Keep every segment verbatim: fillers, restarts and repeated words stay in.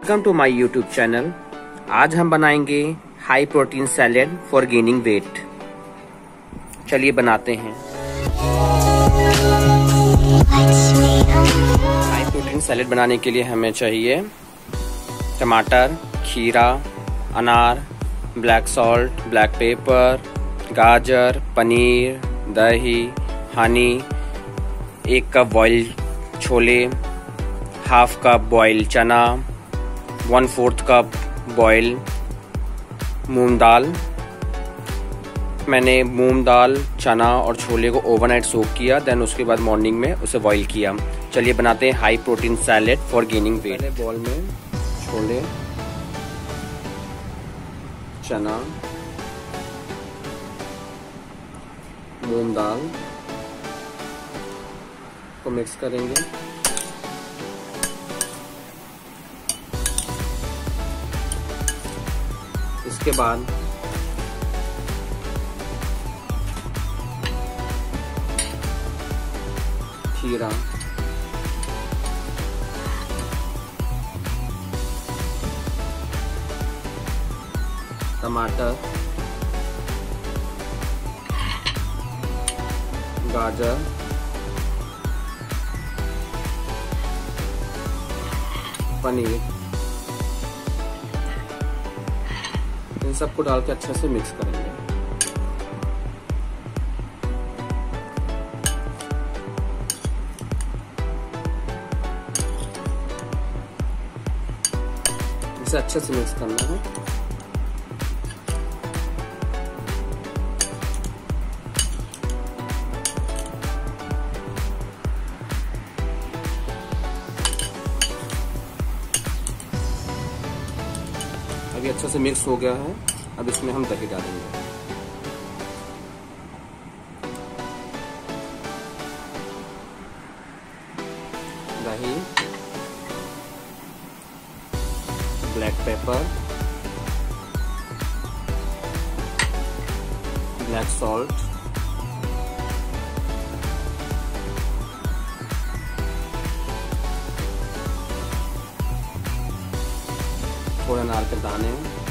Welcome to my YouTube channel. आज हम बनाएंगे high protein salad for gaining weight. चलिए बनाते हैं। हाई प्रोटीन सैलेड बनाने के लिए हमें चाहिए टमाटर, खीरा, अनार, ब्लैक सॉल्ट, ब्लैक पेपर, गाजर, पनीर, दही, हनी, एक कप बॉइल्ड छोले, हाफ कप बॉइल्ड चना, वन फोर्थ कप बॉइल मूंग दाल। मैंने मूंग दाल, चना और छोले को ओवरनाइट सोक किया, देन उसके बाद मॉर्निंग में उसे बॉईल किया। चलिए बनाते हैं high protein salad for gaining weight. पहले बॉल में छोले, चना, मूंग दाल को मिक्स करेंगे। इसके बाद खीरा, टमाटर, गाजर, पनीर, इन सबको डाल के अच्छे से मिक्स करेंगे। इसे अच्छे से मिक्स करना है। अभी अच्छे से मिक्स हो गया है। अब इसमें हम दही डालेंगे। दही, ब्लैक पेपर, ब्लैक सॉल्ट, थोड़े अनार के दाने,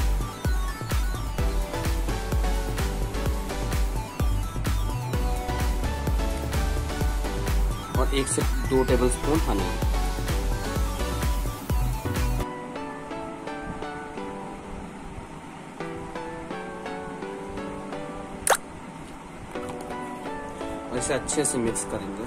और एक से दो टेबलस्पून हनी। और इसे अच्छे से मिक्स करेंगे।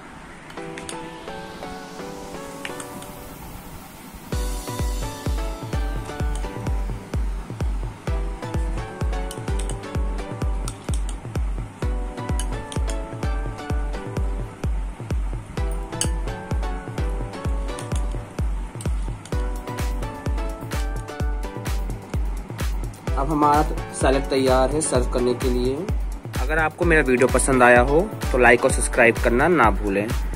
अब हमारा सैलेड तैयार है सर्व करने के लिए। अगर आपको मेरा वीडियो पसंद आया हो तो लाइक और सब्सक्राइब करना ना भूलें।